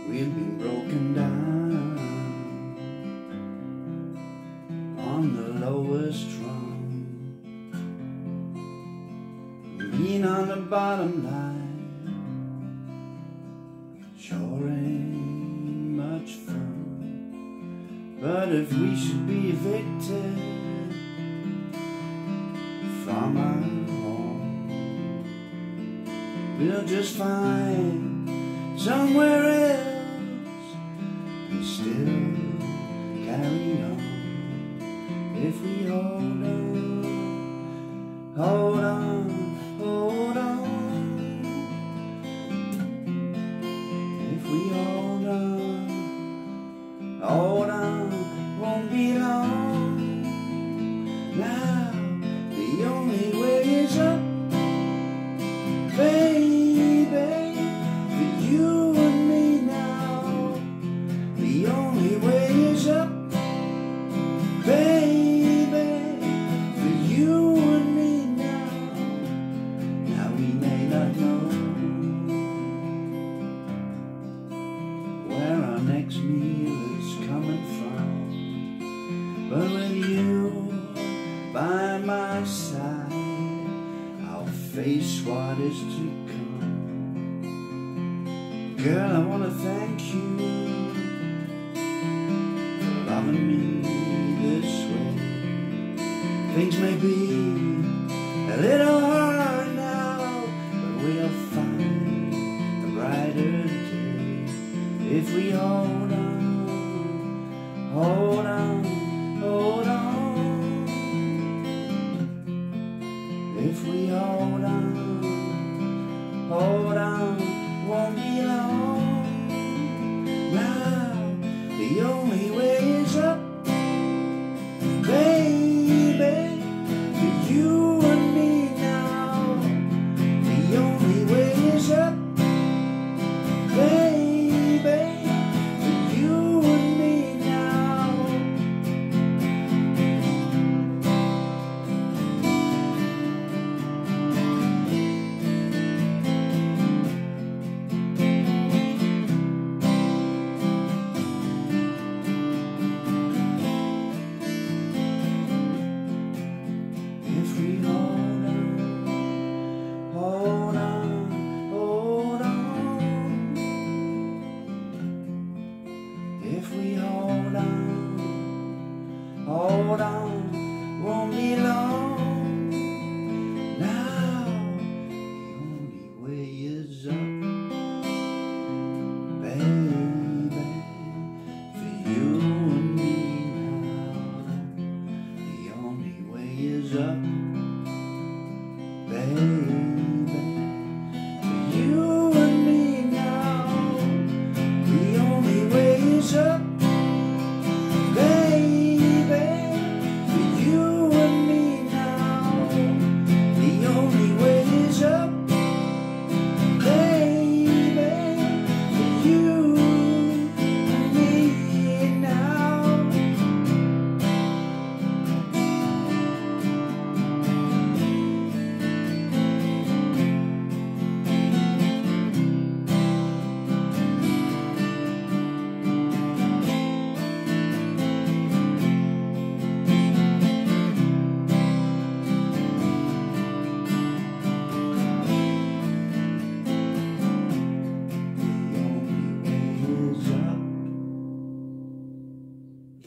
We've been broken down on the lowest rung, being on the bottom line sure ain't much fun. But if we should be evicted from our home, we'll just find somewhere else and still carry on. If we hold on, hold on, hold on. If we hold on, won't be long. Now the only way is up, baby, for you and me now. The only way is up, baby, for you and me now. Now we may not know where our next meal is coming from, but with you by my side, I'll face what is to come. Girl, I want to thank you for loving me this way. Things may be a little hard now, but we'll find a brighter day if we hold on.